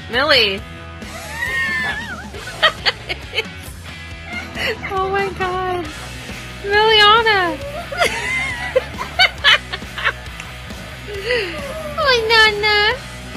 Millie! Oh my god! Miliana! Oh, Nana!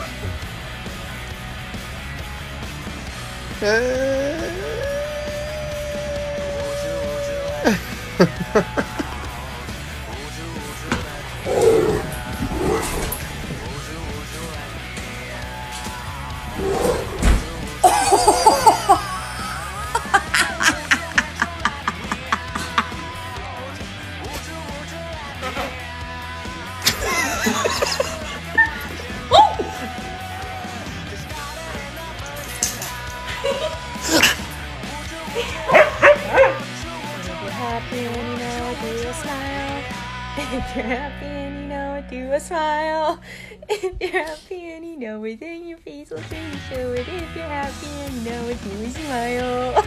If you're happy and you know it, do a smile. If you're happy and you know it, then your face will truly show it. If you're happy and you know it, do a smile.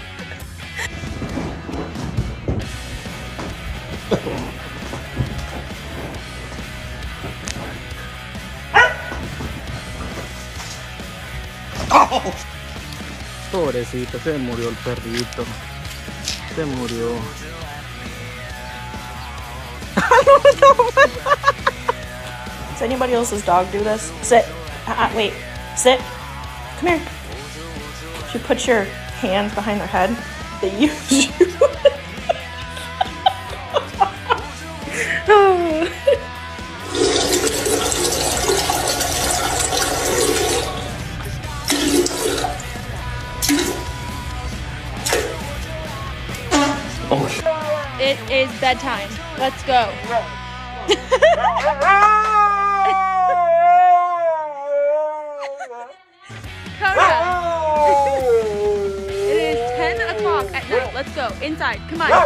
Pobrecito, se murió el perrito. Se murió. Does anybody else's dog do this? Sit. Wait. Sit. Come here. If you put your hands behind their head, they use you. It is bedtime. Let's go. Coda. It is 10 o'clock at night. Let's go. Inside. Come on.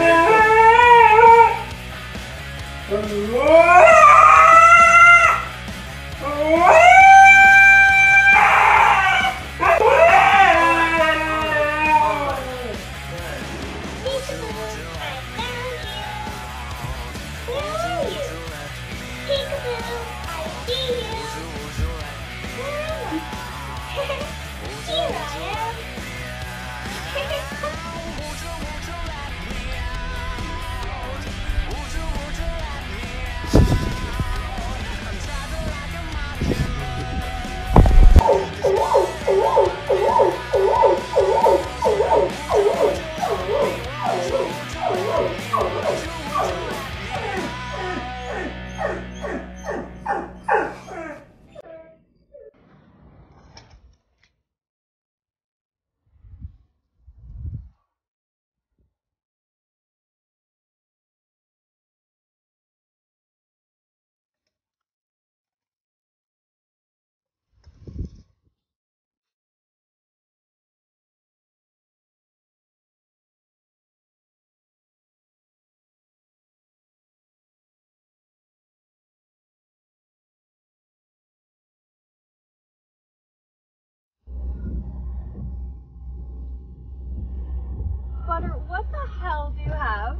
Butter, what the hell do you have?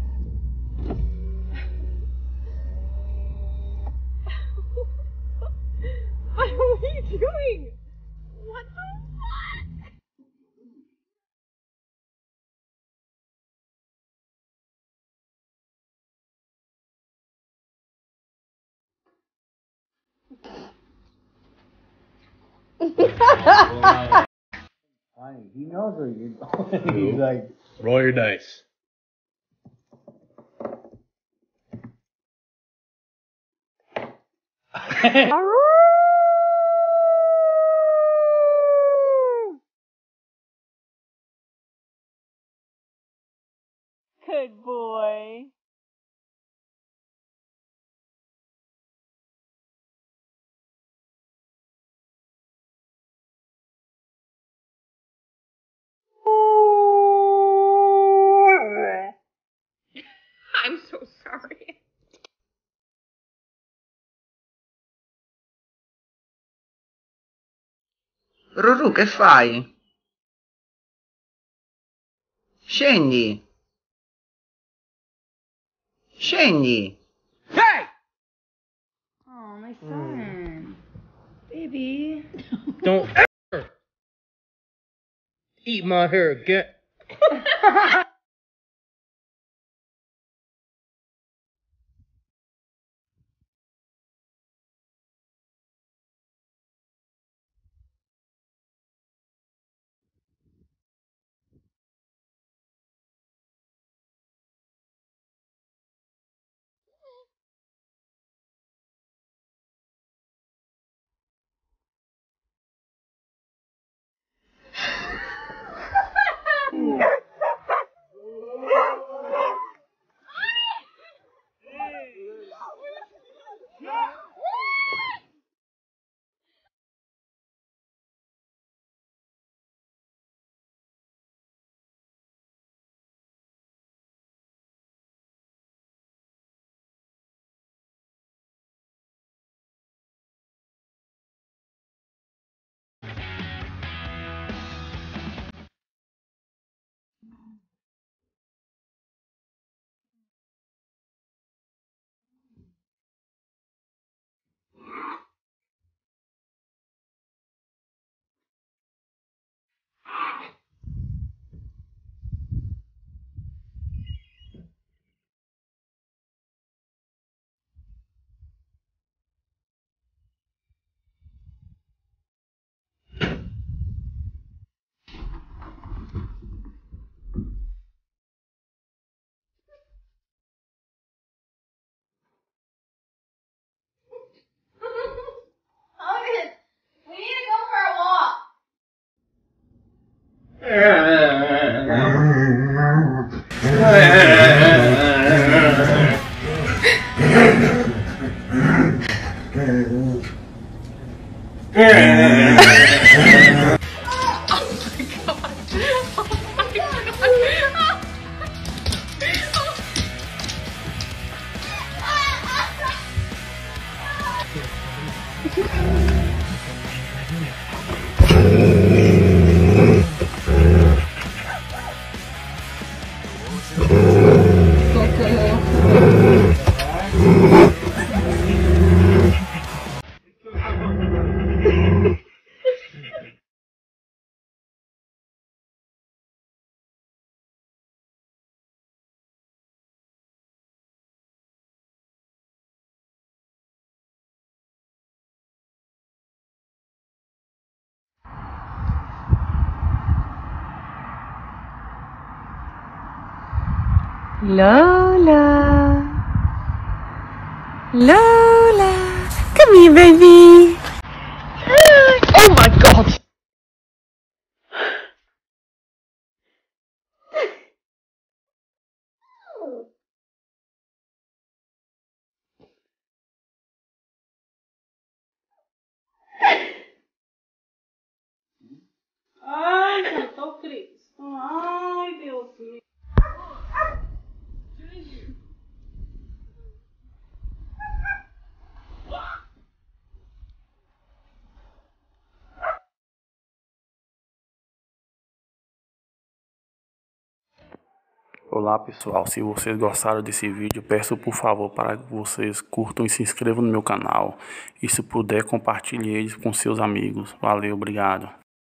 What are you doing? What the Fine. He knows where you're going. He's like, roll your dice. Good boy. I'm so sorry. Ruru, che fai? Scendi! Scendi! hey! Oh, my son. Baby. Don't ever Eat my hair, get. August, we need to go for a walk. Lola. Lola. Come here, baby. Oh my god. Ai, cantou Cristo. Ai, Deus meu. Olá pessoal, se vocês gostaram desse vídeo, peço por favor para que vocês curtam e se inscrevam no meu canal. E se puder, compartilhe ele com seus amigos. Valeu, obrigado.